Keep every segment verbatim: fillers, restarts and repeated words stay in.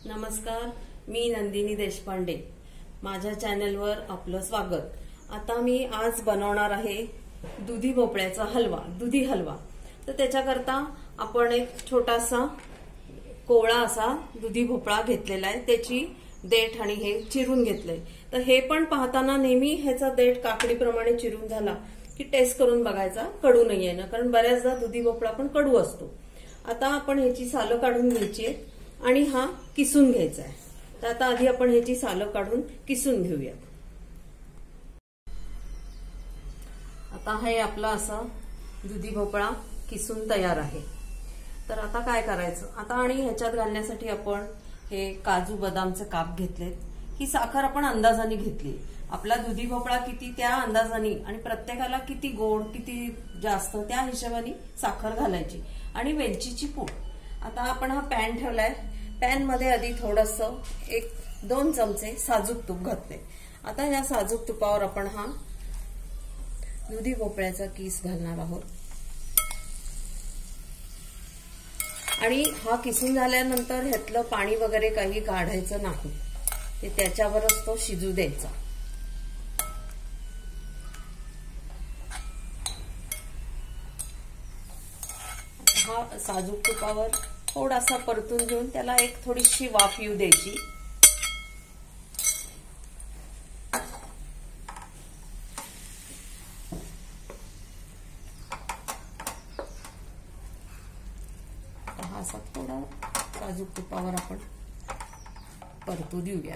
नमस्कार, मी नंदिनी देशपांडे. माझ्या चॅनलवर आपलं स्वागत. आता मी आज बनवणार आहे दुधी भोपळ्याचा हलवा, दुधी हलवा. तर त्याच्याकरता आपण एक छोटासा कोवळा असा दुधी भोपळा घेतलेला आहे. त्याची देठ आणि हे चिरून घेतलंय. तर हे पण पाहताना नेहमी ह्याचा देठ काकडीप्रमाणे चिरून झाला की टेस्ट करून बघायचा, कडू नाहीये ना, कारण बऱ्याचदा दुधी भोपळा पण कडू असतो. आता आपण ह्याची सालं काढून घ्यायची आणि हा किसून घ्यायचा आहे. तर आता आधी आपण ह्याची सालं काढून किसून घेऊया. आता हे आपला असा दुधी भोपळा किसून तयार आहे. तर आता काय करायचं, आता आणि ह्याच्यात घालण्यासाठी आपण हे काजू बदामचे काप घेतलेत. ही साखर आपण अंदाजाने घेतली. आपला दुधी भोपळा किती त्या अंदाजाने आणि प्रत्येकाला किती गोड किती जास्त त्या हिशोबाने साखर घालायची. आणि वेलचीची पूड. आता आपण हा पॅन ठेवलाय. पॅन मध्ये आधी थोडस एक दोन चमचे साजूक तूप घातले. आता या साजूक तुपावर आपण हा दुधी भोपळ्याचा किस घालणार आहोत. आणि हा किसून झाल्यानंतर ह्यातलं पाणी वगैरे काही काढायचं नाही. ते त्याच्यावरच तो शिजू द्यायचा. हा साजूक तुपावर थोडासा परतून घेऊन त्याला एक थोडीशी वाफ येऊ द्यायची. हा असा थोडा साजूक तुपावर आपण परतू देऊया.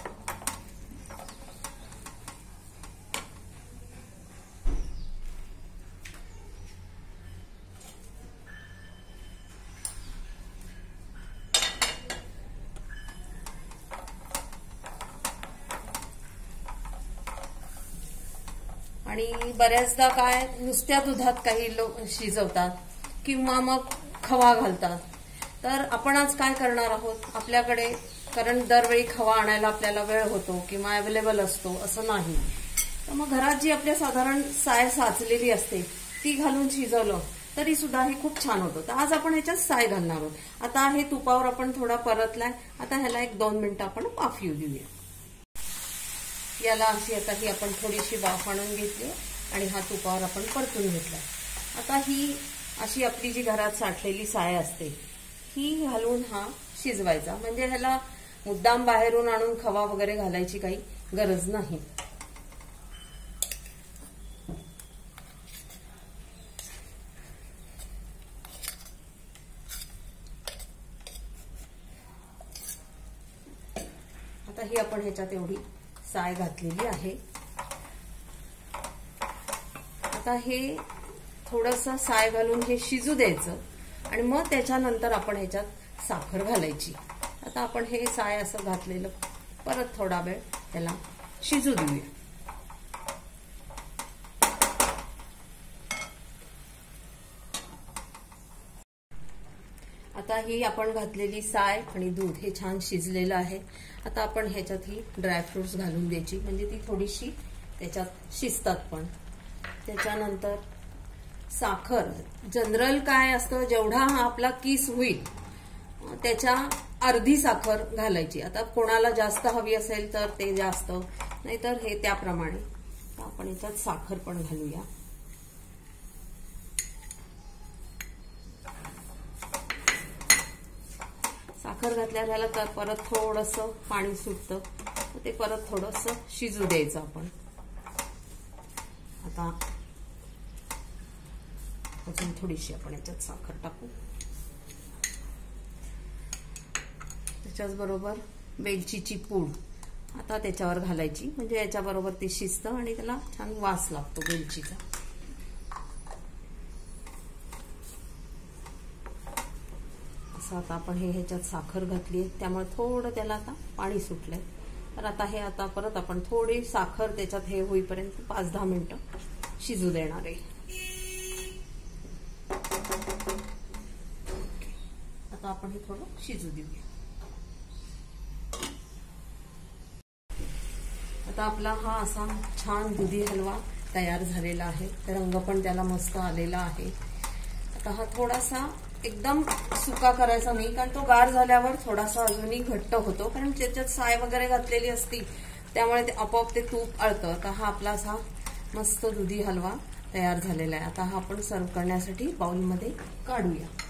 आणि बऱ्याचदा काय नुसत्या दुधात काही लोक शिजवतात किंवा मग खवा घालतात. तर आपण आज काय करणार आहोत, आपल्याकडे कारण दरवेळी खवा आणायला आपल्याला वेळ होतो किंवा अवेलेबल असतो असं नाही. तर मग घरात जी आपल्या साधारण साय साचलेली असते ती घालून शिजवलं तरी सुद्धा हे खूप छान होतं. तर आज आपण ह्याच्यात साय घालणार आहोत. आता हे तुपावर आपण थोडा परतलाय. आता ह्याला एक दोन मिनिटं आपण वाफ येऊ देऊया. याला अशी आता ही आपण थोडीशी वाफ आणून घेतली आणि हा तुपावर आपण परतून घेतला. आता ही अशी आपली जी घरात साठलेली साय असते ही घालून हा शिजवायचा. म्हणजे ह्याला मुद्दाम बाहेरून आणून खवा वगैरे घालायची काही गरज नाही. आता ही आपण ह्याच्यात एवढी साय घातलेली आहे. आता हे थोडंसं साय घालून हे शिजू द्यायचं आणि मग त्याच्यानंतर आपण ह्याच्यात साखर घालायची. आता आपण हे साय असं घातलेलं परत थोडा वेळ त्याला शिजू देऊया. आता ही आपण घातलेली साय आणि दूध हे छान शिजलेलं आहे. आता आपण ह्याच्यात ही ड्रायफ्रुट्स घालून द्यायची, म्हणजे ती थोडीशी त्याच्यात शिजतात. पण त्याच्यानंतर साखर जनरल काय असतं, जेवढा हा आपला किस होईल त्याच्या अर्धी साखर घालायची. आता कोणाला जास्त हवी असेल तर ते जास्त, नाहीतर हे त्याप्रमाणे. आपण याच्यात साखर पण घालूया. साखर घातल्यावर ह्याला तर परत थोडंसं पाणी सुटतं. ते परत थोडंसं शिजू द्यायचं आपण. आता अजून थोडीशी आपण याच्यात साखर टाकू. त्याच्याच बरोबर वेलचीची पूड आता त्याच्यावर घालायची, म्हणजे याच्याबरोबर ते शिजतं आणि त्याला छान वास लागतो वेलचीचा. असं आता आपण हे ह्याच्यात साखर घातली आहे त्यामुळे थोडं त्याला आता पाणी सुटलंय. तर आता हे आता परत आपण थोडी साखर त्याच्यात हे होईपर्यंत पाच दहा मिनिटं शिजू देणार आहे. आता आपण हे थोडं शिजू देऊया. आता आपला हा असा छान दुधी हलवा तयार झालेला आहे. रंग पण त्याला मस्त आलेला आहे. आता हा थोडासा एकदम सुका करायचा नाही, कारण तो गार झाल्यावर थोडासा अजूनही घट्ट होतो, कारण त्याच्यात साय वगैरे घातलेली असती, त्यामुळे ते आपोआप ते तूप आळतं. तर हा आपला असा मस्त दुधी हलवा तयार झालेला आहे. आता हा आपण सर्व करण्यासाठी बाउलमध्ये काढूया.